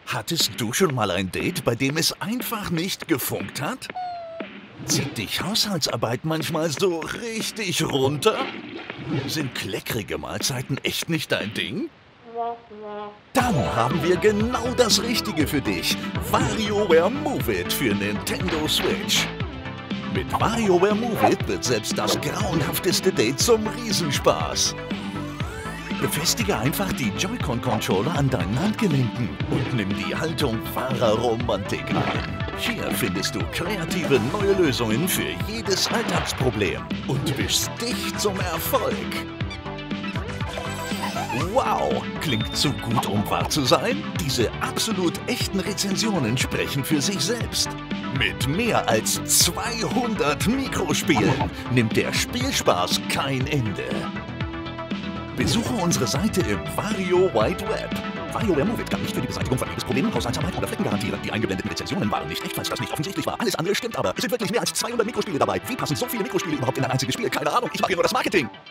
Hattest du schon mal ein Date, bei dem es einfach nicht gefunkt hat? Zieht dich Haushaltsarbeit manchmal so richtig runter? Sind kleckrige Mahlzeiten echt nicht dein Ding? Dann haben wir genau das Richtige für dich. WarioWare Move It für Nintendo Switch. Mit WarioWare Move It wird selbst das grauenhafteste Date zum Riesenspaß. Befestige einfach die Joy-Con-Controller an deinen Handgelenken und nimm die Haltung wahrer Romantik ein. Hier findest du kreative neue Lösungen für jedes Alltagsproblem und wischst dich zum Erfolg. Wow, klingt zu gut, um wahr zu sein? Diese absolut echten Rezensionen sprechen für sich selbst. Mit mehr als 200 Mikrospielen nimmt der Spielspaß kein Ende. Besuche unsere Seite im Wario Wide Web. WarioWare Move It kann nicht für die Beseitigung von Liebesproblemen, Haushaltsarbeit oder Flecken garantieren. Die eingeblendeten Rezensionen waren nicht echt, falls das nicht offensichtlich war. Alles andere stimmt aber. Es sind wirklich mehr als 200 Mikrospiele dabei. Wie passen so viele Mikrospiele überhaupt in ein einziges Spiel? Keine Ahnung, ich mache hier nur das Marketing.